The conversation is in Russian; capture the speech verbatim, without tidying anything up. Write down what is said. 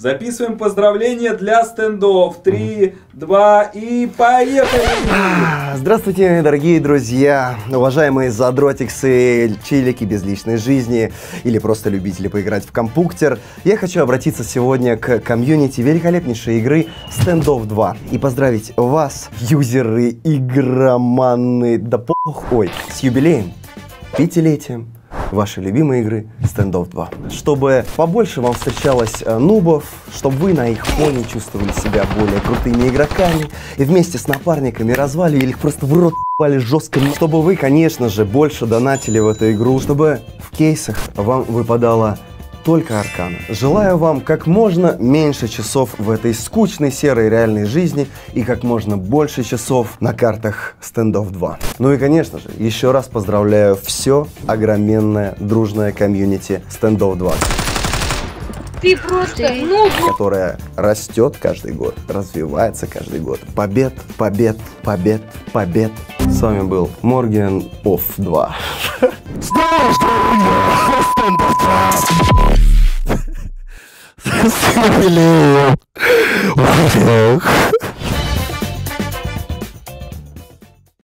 Записываем поздравления для стендов. Три, два и поехали! Здравствуйте, дорогие друзья, уважаемые задротиксы, чилики без личной жизни или просто любители поиграть в компьютер. Я хочу обратиться сегодня к комьюнити великолепнейшей игры Standoff два и поздравить вас, юзеры, игроманы, да похуй, с юбилеем, пятилетием вашей любимой игры Standoff два. Чтобы побольше вам встречалось э, нубов, чтобы вы на их фоне чувствовали себя более крутыми игроками и вместе с напарниками разваливали их просто в рот пали жестко. Чтобы вы, конечно же, больше донатили в эту игру, чтобы в кейсах вам выпадало только аркана. Желаю вам как можно меньше часов в этой скучной серой реальной жизни и как можно больше часов на картах Standoff два. Ну и конечно же, еще раз поздравляю все огроменное дружное комьюнити Standoff два. Ты просто нуб, которая растет каждый год, развивается каждый год. Побед, побед, побед, побед. С вами был Morgan Off два. С юбилеем!